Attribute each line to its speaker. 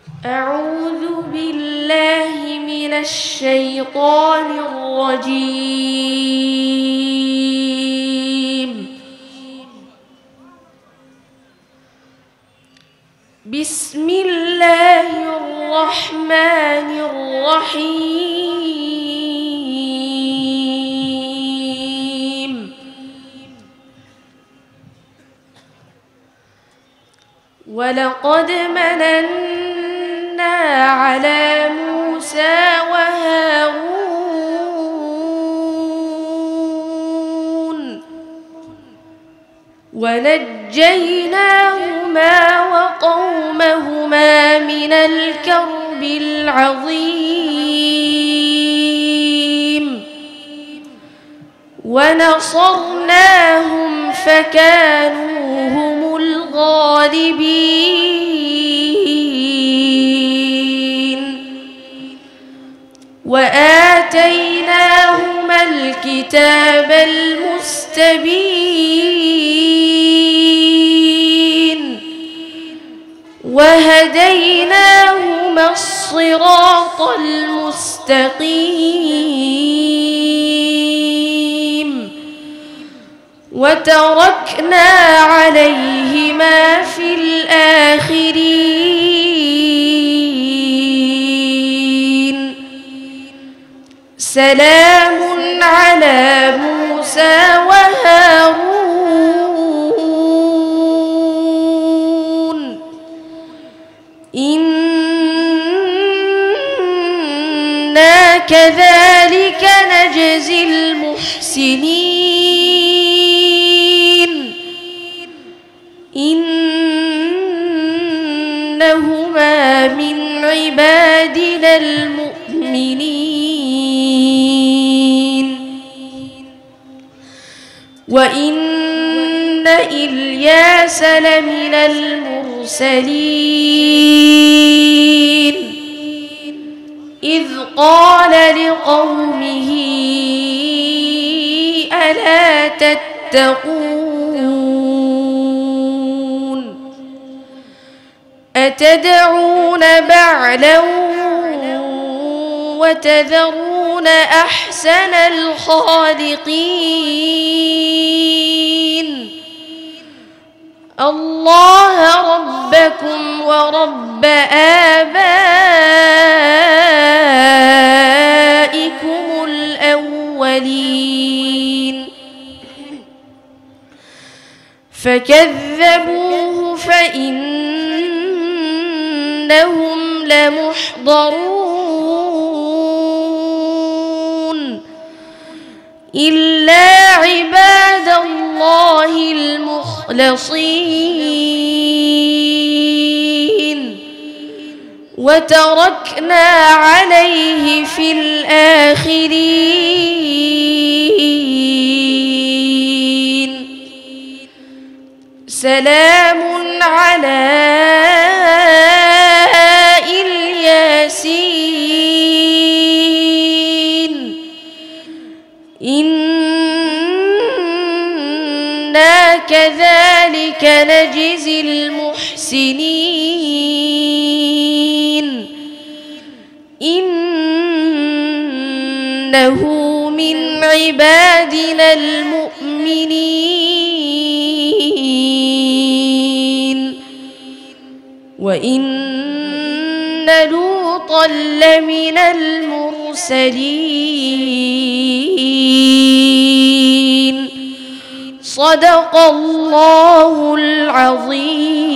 Speaker 1: أعوذ بالله من الشيطان الرجيم. بسم الله الرحمن الرحيم. ولقد مننا على موسى وهارون ونجيناهما وقومهما من الكرب العظيم ونصرناهم فكانوا هم الغالبين وآتيناهما الكتاب المستبين وهديناهما الصراط المستقيم وتركنا عليهما في الآخرين. سلام على موسى وهارون إنا كذلك نجزي المحسنين إنهما من عبادنا المؤمنين. وإن إلياس لمن المرسلين إذ قال لقومه ألا تتقون أتدعون بعلا وتذرون أحسن الخالقين الله ربكم ورب آبائكم الأولين. فكذبوه فإنهم لمحضرون إلا عباد الله المخلصين وتركنا عليه في الآخرين. سلام على الياسين إنا كذلك نجزي المحسنين إنه من عبادنا المؤمنين. وإن لوطا لمن المرسلين صدق الله العظيم.